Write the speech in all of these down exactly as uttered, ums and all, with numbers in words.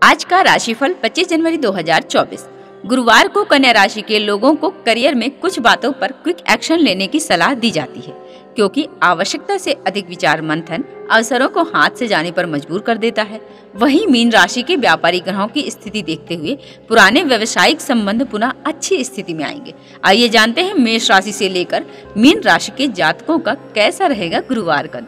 आज का राशिफल पच्चीस जनवरी दो हज़ार चौबीस। गुरुवार को कन्या राशि के लोगों को करियर में कुछ बातों पर क्विक एक्शन लेने की सलाह दी जाती है, क्योंकि आवश्यकता से अधिक विचार मंथन अवसरों को हाथ से जाने पर मजबूर कर देता है। वहीं मीन राशि के व्यापारी ग्रहों की स्थिति देखते हुए पुराने व्यवसायिक संबंध पुनः अच्छी स्थिति में आएंगे। आइए जानते हैं मेष राशि से लेकर मीन राशि के जातकों का कैसा रहेगा गुरुवार का।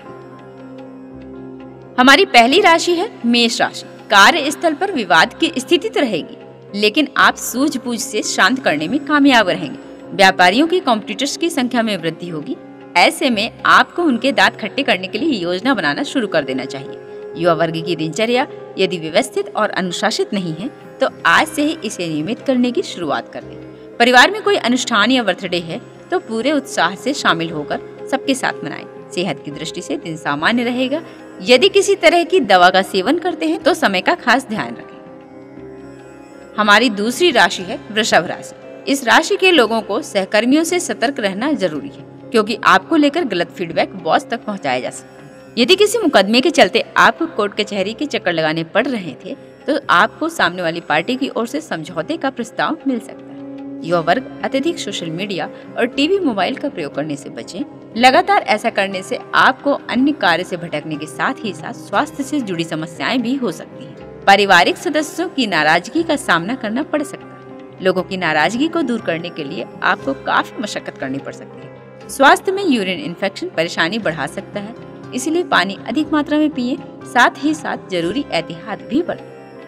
हमारी पहली राशि है मेष राशि। कार्य स्थल पर विवाद की स्थिति तो रहेगी, लेकिन आप सूझबूझ से शांत करने में कामयाब रहेंगे। व्यापारियों की कॉम्पिटिटर्स की संख्या में वृद्धि होगी। ऐसे में आपको उनके दांत खट्टे करने के लिए योजना बनाना शुरू कर देना चाहिए। युवा वर्ग की दिनचर्या यदि व्यवस्थित और अनुशासित नहीं है तो आज से ही इसे नियमित करने की शुरुआत कर दें। परिवार में कोई अनुष्ठान या बर्थडे है तो पूरे उत्साह से शामिल होकर सबके साथ मनाएं। सेहत की दृष्टि से दिन सामान्य रहेगा। यदि किसी तरह की दवा का सेवन करते हैं तो समय का खास ध्यान रखें। हमारी दूसरी राशि है वृषभ राशि। इस राशि के लोगों को सहकर्मियों से सतर्क रहना जरूरी है, क्योंकि आपको लेकर गलत फीडबैक बॉस तक पहुंचाया जा सकता है। यदि किसी मुकदमे के चलते आपको कोर्ट कचहरी के चक्कर लगाने पड़ रहे थे तो आपको सामने वाली पार्टी की ओर से समझौते का प्रस्ताव मिल सकता है। युवा वर्ग अत्यधिक सोशल मीडिया और टीवी मोबाइल का प्रयोग करने से बचें। लगातार ऐसा करने से आपको अन्य कार्य से भटकने के साथ ही साथ स्वास्थ्य से जुड़ी समस्याएं भी हो सकती हैं। पारिवारिक सदस्यों की नाराजगी का सामना करना पड़ सकता है। लोगों की नाराजगी को दूर करने के लिए आपको काफी मशक्कत करनी पड़ सकती है। स्वास्थ्य में यूरिन इन्फेक्शन परेशानी बढ़ा सकता है, इसलिए पानी अधिक मात्रा में पिएं। साथ ही साथ जरूरी एहतियात भी बरतें।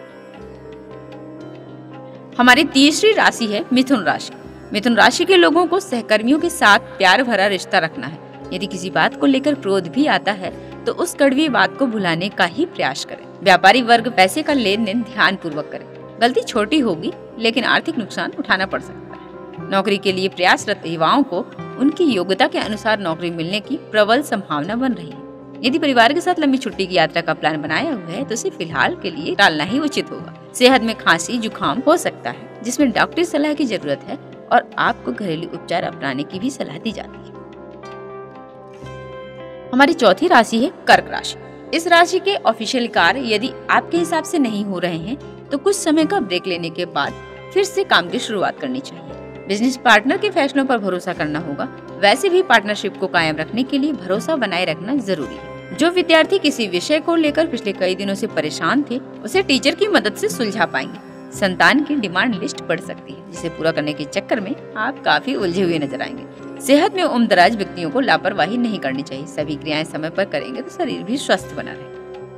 हमारी तीसरी राशि है मिथुन राशि। मिथुन राशि के लोगों को सहकर्मियों के साथ प्यार भरा रिश्ता रखना है। यदि किसी बात को लेकर क्रोध भी आता है तो उस कड़वी बात को भुलाने का ही प्रयास करें। व्यापारी वर्ग पैसे का लेन देन ध्यान पूर्वक करें। गलती छोटी होगी लेकिन आर्थिक नुकसान उठाना पड़ सकता है। नौकरी के लिए प्रयासरत युवाओं को उनकी योग्यता के अनुसार नौकरी मिलने की प्रबल संभावना बन रही है। यदि परिवार के साथ लंबी छुट्टी की यात्रा का प्लान बनाया हुआ है तो इसे फिलहाल के लिए टालना ही उचित होगा। सेहत में खांसी जुकाम हो सकता है, जिसमें डॉक्टरी सलाह की जरूरत है और आपको घरेलू उपचार अपनाने की भी सलाह दी जाती है। हमारी चौथी राशि है कर्क राशि। इस राशि के ऑफिशियल कार्य यदि आपके हिसाब से नहीं हो रहे हैं तो कुछ समय का ब्रेक लेने के बाद फिर से काम की शुरुआत करनी चाहिए। बिजनेस पार्टनर के फैसलों पर भरोसा करना होगा। वैसे भी पार्टनरशिप को कायम रखने के लिए भरोसा बनाए रखना जरूरी है। जो विद्यार्थी किसी विषय को लेकर पिछले कई दिनों से परेशान थे उसे टीचर की मदद से सुलझा पाएंगे। संतान की डिमांड लिस्ट बढ़ सकती है, जिसे पूरा करने के चक्कर में आप काफी उलझे हुए नजर आएंगे। सेहत में उम्रदराज व्यक्तियों को लापरवाही नहीं करनी चाहिए। सभी क्रियाएं समय पर करेंगे तो शरीर भी स्वस्थ बना रहे।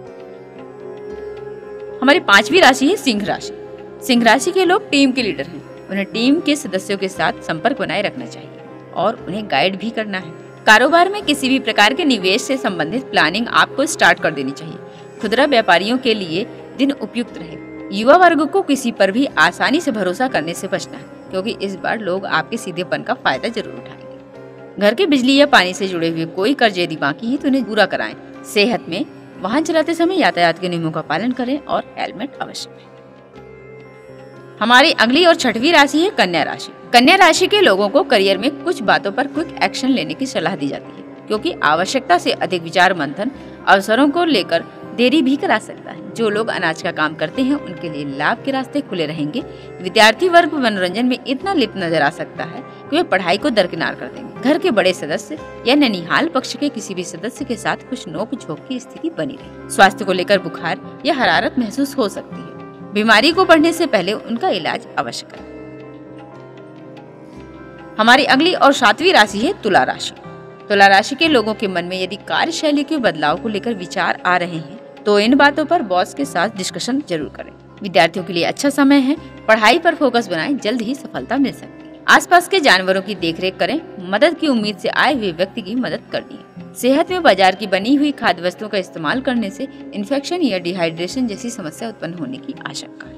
हमारी पांचवी राशि है सिंह राशि। सिंह राशि के लोग टीम के लीडर हैं। उन्हें टीम के सदस्यों के साथ संपर्क बनाए रखना चाहिए और उन्हें गाइड भी करना है। कारोबार में किसी भी प्रकार के निवेश से संबंधित प्लानिंग आपको स्टार्ट कर देनी चाहिए। खुदरा व्यापारियों के लिए दिन उपयुक्त रहे। युवा वर्ग को किसी पर भी आसानी से भरोसा करने से बचना है, क्योंकि इस बार लोग आपके सीधेपन का फायदा जरूर उठाएंगे। घर के बिजली या पानी से जुड़े हुए कोई कर्ज यदि बाकी है तो उन्हें पूरा कराएं। सेहत में वाहन चलाते समय यातायात के नियमों का पालन करें और हेलमेट अवश्य पहनें। हमारी अगली और छठवीं राशि है कन्या राशि। कन्या राशि के लोगों को करियर में कुछ बातों पर क्विक एक्शन लेने की सलाह दी जाती है, क्योंकि आवश्यकता से अधिक विचार मंथन अवसरों को लेकर देरी भी करा सकता है। जो लोग अनाज का काम करते हैं उनके लिए लाभ के रास्ते खुले रहेंगे। विद्यार्थी वर्ग मनोरंजन में इतना लिप्त नजर आ सकता है कि वे पढ़ाई को दरकिनार कर देंगे। घर के बड़े सदस्य या ननिहाल पक्ष के किसी भी सदस्य के साथ कुछ नोक झोंक की स्थिति बनी रही। स्वास्थ्य को लेकर बुखार या हरारत महसूस हो सकती है। बीमारी को बढ़ने से पहले उनका इलाज अवश्य करें। हमारी अगली और सातवीं राशि है तुला राशि। तुला राशि के लोगों के मन में यदि कार्यशैली के बदलाव को लेकर विचार आ रहे हैं तो इन बातों पर बॉस के साथ डिस्कशन जरूर करें। विद्यार्थियों के लिए अच्छा समय है। पढ़ाई पर फोकस बनाएं, जल्द ही सफलता मिल सकती है। आसपास के जानवरों की देखरेख करें। मदद की उम्मीद से आए हुए व्यक्ति की मदद करनी है। सेहत में बाजार की बनी हुई खाद्य वस्तुओं का इस्तेमाल करने से इन्फेक्शन या डिहाइड्रेशन जैसी समस्या उत्पन्न होने की आशंका है।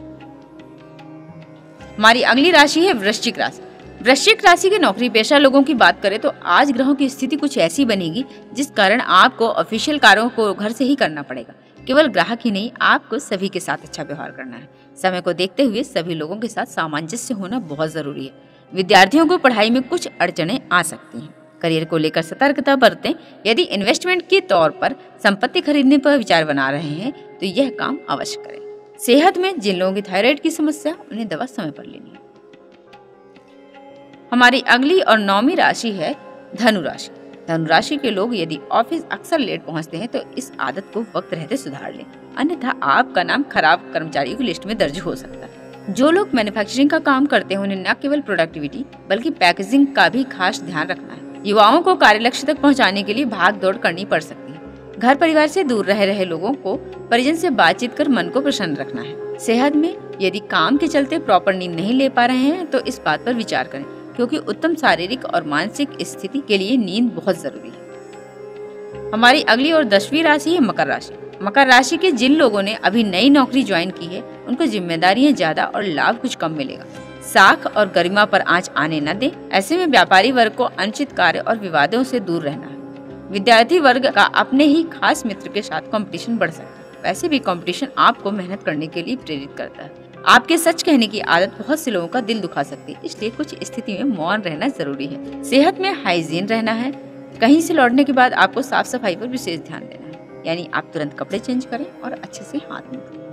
हमारी अगली राशि है वृश्चिक राशि। वृश्चिक राशि के नौकरी पेशा लोगों की बात करें तो आज ग्रहों की स्थिति कुछ ऐसी बनेगी जिस कारण आपको ऑफिशियल कार्यों को घर से ही करना पड़ेगा। केवल ग्राहक ही नहीं, आपको सभी के साथ अच्छा व्यवहार करना है। समय को देखते हुए सभी लोगों के साथ सामंजस्य होना बहुत जरूरी है। विद्यार्थियों को पढ़ाई में कुछ अड़चनें आ सकती हैं। करियर को लेकर सतर्कता बरतें। यदि इन्वेस्टमेंट के तौर पर संपत्ति खरीदने पर विचार बना रहे हैं तो यह काम अवश्य करें। सेहत में जिन लोगों की थायराइड की समस्या, उन्हें दवा समय पर लेनी है। हमारी अगली और नौवीं राशि है धनु राशि। धनु राशि के लोग यदि ऑफिस अक्सर लेट पहुंचते हैं तो इस आदत को वक्त रहते सुधार लें, अन्यथा आपका नाम खराब कर्मचारियों की लिस्ट में दर्ज हो सकता है। जो लोग मैन्युफैक्चरिंग का काम करते हैं उन्हें न केवल प्रोडक्टिविटी बल्कि पैकेजिंग का भी खास ध्यान रखना है। युवाओं को कार्य लक्ष्य तक पहुंचाने के लिए भाग दौड़ करनी पड़ सकती है। घर परिवार से दूर रह रहे लोगों को परिजन से बातचीत कर मन को प्रसन्न रखना है। सेहत में यदि काम के चलते प्रॉपर नींद नहीं ले पा रहे हैं तो इस बात पर विचार करें, क्योंकि उत्तम शारीरिक और मानसिक स्थिति के लिए नींद बहुत जरूरी है। हमारी अगली और दसवीं राशि है मकर राशि। मकर राशि के जिन लोगों ने अभी नई नौकरी ज्वाइन की है उनको जिम्मेदारियां ज्यादा और लाभ कुछ कम मिलेगा। साख और गरिमा पर आंच आने न दें। ऐसे में व्यापारी वर्ग को अनुचित कार्य और विवादों से दूर रहना है। विद्यार्थी वर्ग का अपने ही खास मित्र के साथ कंपटीशन बढ़ सकता है। वैसे भी कंपटीशन आपको मेहनत करने के लिए प्रेरित करता है। आपके सच कहने की आदत बहुत से लोगों का दिल दुखा सकती है, इसलिए कुछ स्थिति में मौन रहना जरूरी है। सेहत में हाइजीन रहना है। कहीं से लौटने के बाद आपको साफ सफाई पर विशेष ध्यान देना है, यानी आप तुरंत कपड़े चेंज करें और अच्छे से हाथ मुंह धोएं।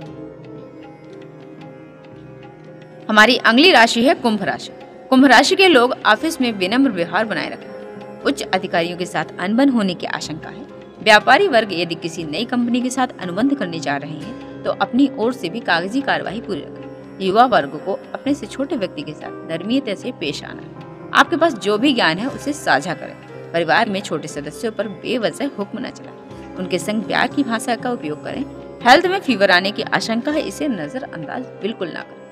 हमारी अगली राशि है कुंभ राशि। कुंभ राशि के लोग ऑफिस में विनम्र व्यवहार बनाए रखें। उच्च अधिकारियों के साथ अनबन होने की आशंका है। व्यापारी वर्ग यदि किसी नई कंपनी के साथ अनुबंध करने जा रहे हैं तो अपनी ओर से भी कागजी कार्यवाही पूरी रखें। युवा वर्ग को अपने से छोटे व्यक्ति के साथ नर्मियता से पेश आना है। आपके पास जो भी ज्ञान है उसे साझा करें। परिवार में छोटे सदस्यों पर बेवजह हुक्म न चलाएं। उनके संग प्यार की भाषा का उपयोग करें। हेल्थ में फीवर आने की आशंका है, इसे नजरअंदाज बिल्कुल ना करें।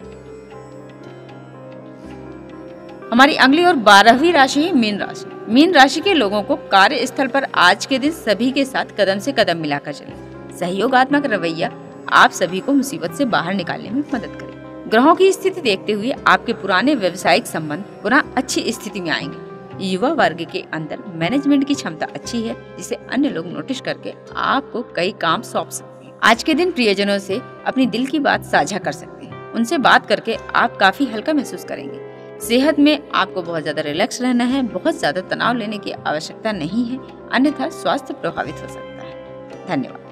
हमारी अगली और बारहवीं राशि है मीन राशि। मीन राशि के लोगों को कार्य स्थल पर आज के दिन सभी के साथ कदम से कदम मिलाकर चलें। सहयोगात्मक रवैया आप सभी को मुसीबत से बाहर निकालने में मदद करें। ग्रहों की स्थिति देखते हुए आपके पुराने व्यवसायिक संबंध पुनः अच्छी स्थिति में आएंगे। युवा वर्ग के अंदर मैनेजमेंट की क्षमता अच्छी है, जिसे अन्य लोग नोटिस करके आपको कई काम सौंप सकते हैं। आज के दिन प्रियजनों से अपनी दिल की बात साझा कर सकते हैं। उनसे बात करके आप काफी हल्का महसूस करेंगे। सेहत में आपको बहुत ज्यादा रिलैक्स रहना है। बहुत ज्यादा तनाव लेने की आवश्यकता नहीं है, अन्यथा स्वास्थ्य प्रभावित हो सकता है। धन्यवाद।